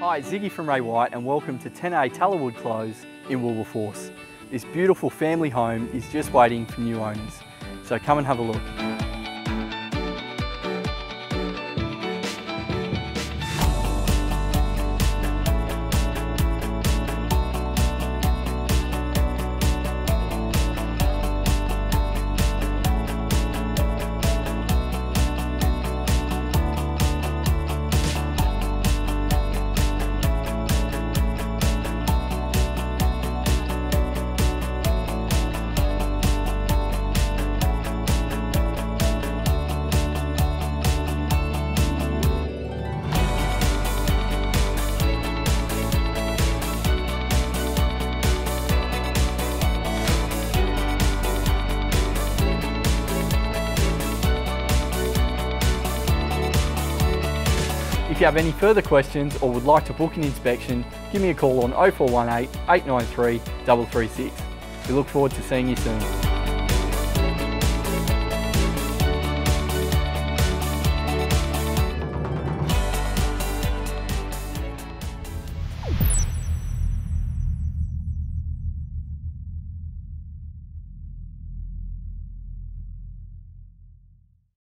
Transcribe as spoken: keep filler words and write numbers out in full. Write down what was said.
Hi, Ziggy from Ray White and welcome to ten A Tallow Close in Wilberforce. This beautiful family home is just waiting for new owners, so come and have a look. If you have any further questions or would like to book an inspection, give me a call on oh four one eight, eight nine three, three three six. We look forward to seeing you soon.